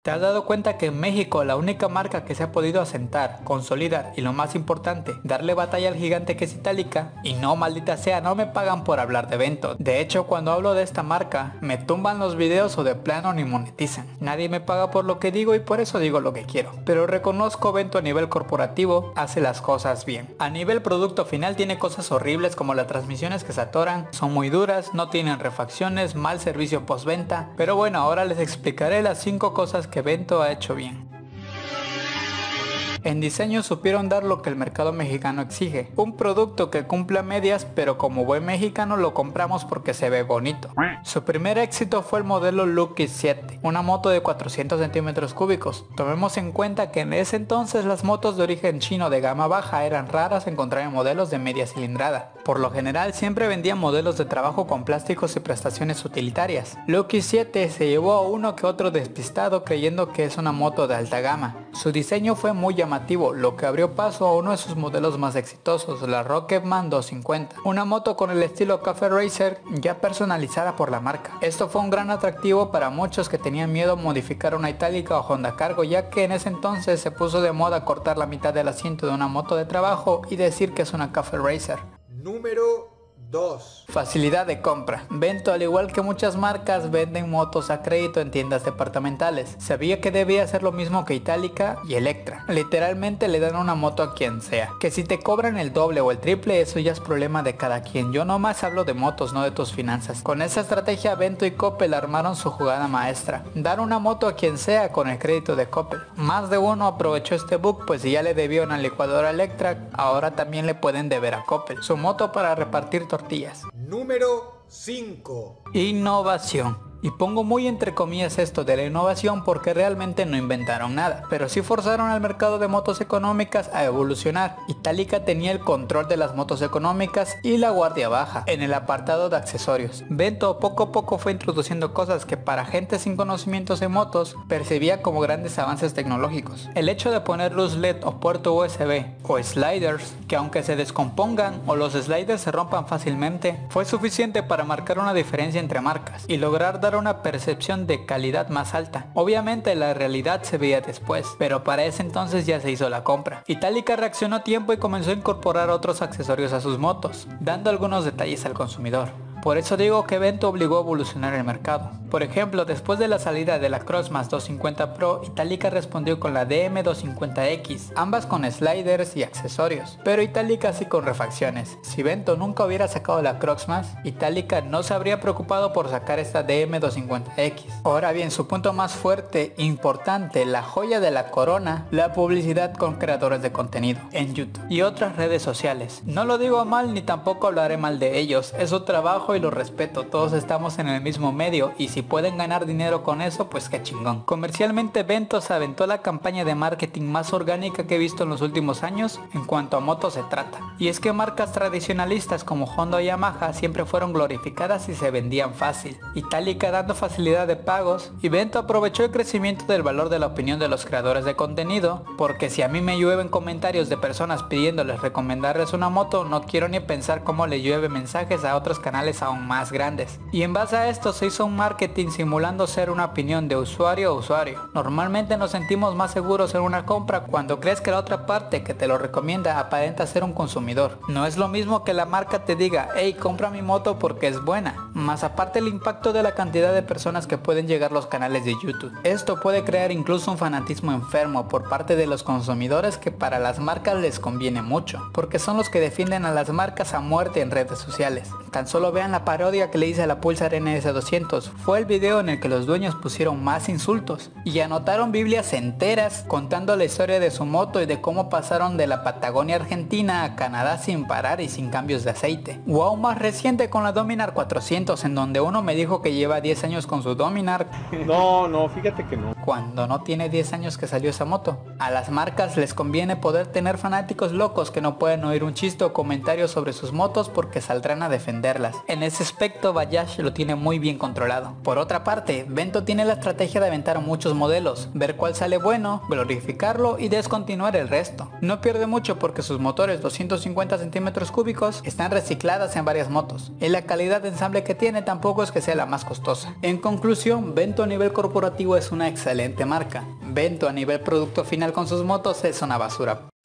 ¿Te has dado cuenta que en México la única marca que se ha podido asentar, consolidar y lo más importante, darle batalla al gigante que es Itálica? Y no, maldita sea, no me pagan por hablar de Vento. De hecho, cuando hablo de esta marca, me tumban los videos o de plano ni monetizan. Nadie me paga por lo que digo y por eso digo lo que quiero. Pero reconozco Vento a nivel corporativo, hace las cosas bien. A nivel producto final tiene cosas horribles como las transmisiones que se atoran, son muy duras, no tienen refacciones, mal servicio postventa. Pero bueno, ahora les explicaré las 5 cosas que Vento ha hecho bien. En diseño supieron dar lo que el mercado mexicano exige, un producto que cumple a medias, pero como buen mexicano lo compramos porque se ve bonito. Su primer éxito fue el modelo Lucky 7, una moto de 400 centímetros cúbicos. Tomemos en cuenta que en ese entonces las motos de origen chino de gama baja eran raras encontrar en modelos de media cilindrada. Por lo general siempre vendían modelos de trabajo con plásticos y prestaciones utilitarias. Lucky 7 se llevó a uno que otro despistado creyendo que es una moto de alta gama. Su diseño fue muy llamativo, lo que abrió paso a uno de sus modelos más exitosos, la Rocketman 250, una moto con el estilo Cafe Racer ya personalizada por la marca. Esto fue un gran atractivo para muchos que tenían miedo a modificar una Itálica o Honda Cargo, ya que en ese entonces se puso de moda cortar la mitad del asiento de una moto de trabajo y decir que es una Cafe Racer. Número 2. Facilidad de compra. Vento, al igual que muchas marcas, venden motos a crédito en tiendas departamentales. Sabía que debía hacer lo mismo que Itálica y Electra. Literalmente le dan una moto a quien sea. Que si te cobran el doble o el triple, eso ya es problema de cada quien. Yo nomás hablo de motos, no de tus finanzas. Con esa estrategia Vento y Coppel armaron su jugada maestra. Dar una moto a quien sea con el crédito de Coppel. Más de uno aprovechó este bug, pues si ya le debió una licuadora Electra, ahora también le pueden deber a Coppel su moto para repartir tortillas. Número 5. Innovación. Y pongo muy entre comillas esto de la innovación porque realmente no inventaron nada, pero sí forzaron al mercado de motos económicas a evolucionar. Itálica tenía el control de las motos económicas y la guardia baja en el apartado de accesorios. Vento poco a poco fue introduciendo cosas que para gente sin conocimientos en motos percibía como grandes avances tecnológicos. El hecho de poner luz LED o puerto USB o sliders que aunque se descompongan o los sliders se rompan fácilmente fue suficiente para marcar una diferencia entre marcas y lograr dar una percepción de calidad más alta. Obviamente la realidad se veía después, pero para ese entonces ya se hizo la compra. Itálica reaccionó a tiempo y comenzó a incorporar otros accesorios a sus motos, dando algunos detalles al consumidor. Por eso digo que Vento obligó a evolucionar el mercado. Por ejemplo, después de la salida de la Crossmas 250 Pro, Itálica respondió con la DM250X, ambas con sliders y accesorios, pero Itálica sí con refacciones. Si Vento nunca hubiera sacado la Crossmas, Itálica no se habría preocupado por sacar esta DM250X. Ahora bien, su punto más fuerte, importante, la joya de la corona, la publicidad con creadores de contenido en YouTube y otras redes sociales. No lo digo mal ni tampoco hablaré mal de ellos, es su trabajo y lo respeto, todos estamos en el mismo medio y si pueden ganar dinero con eso, pues qué chingón. Comercialmente Vento se aventó la campaña de marketing más orgánica que he visto en los últimos años en cuanto a motos se trata. Y es que marcas tradicionalistas como Honda o Yamaha siempre fueron glorificadas y se vendían fácil. Itálica dando facilidad de pagos y Vento aprovechó el crecimiento del valor de la opinión de los creadores de contenido, porque si a mí me llueven comentarios de personas pidiéndoles recomendarles una moto, no quiero ni pensar cómo le llueve mensajes a otros canales aún más grandes. Y en base a esto se hizo un marketing simulando ser una opinión de usuario a usuario. Normalmente nos sentimos más seguros en una compra cuando crees que la otra parte que te lo recomienda aparenta ser un consumidor. No es lo mismo que la marca te diga, hey, compra mi moto porque es buena. Más aparte el impacto de la cantidad de personas que pueden llegar a los canales de YouTube. Esto puede crear incluso un fanatismo enfermo por parte de los consumidores que para las marcas les conviene mucho, porque son los que defienden a las marcas a muerte en redes sociales. Tan solo vean la parodia que le hice a la Pulsar NS200. Fue el video en el que los dueños pusieron más insultos y anotaron biblias enteras contando la historia de su moto y de cómo pasaron de la Patagonia Argentina a Canadá sin parar y sin cambios de aceite. O aún más reciente con la Dominar 400, en donde uno me dijo que lleva 10 años con su Dominar. No, fíjate que no. Cuando no tiene 10 años que salió esa moto. A las marcas les conviene poder tener fanáticos locos que no pueden oír un chiste o comentario sobre sus motos porque saldrán a defenderlas. En En ese aspecto Bajaj lo tiene muy bien controlado. Por otra parte, Vento tiene la estrategia de aventar muchos modelos, ver cuál sale bueno, glorificarlo y descontinuar el resto. No pierde mucho porque sus motores 250 centímetros cúbicos están recicladas en varias motos, y la calidad de ensamble que tiene tampoco es que sea la más costosa. En conclusión, Vento a nivel corporativo es una excelente marca. Vento a nivel producto final con sus motos es una basura.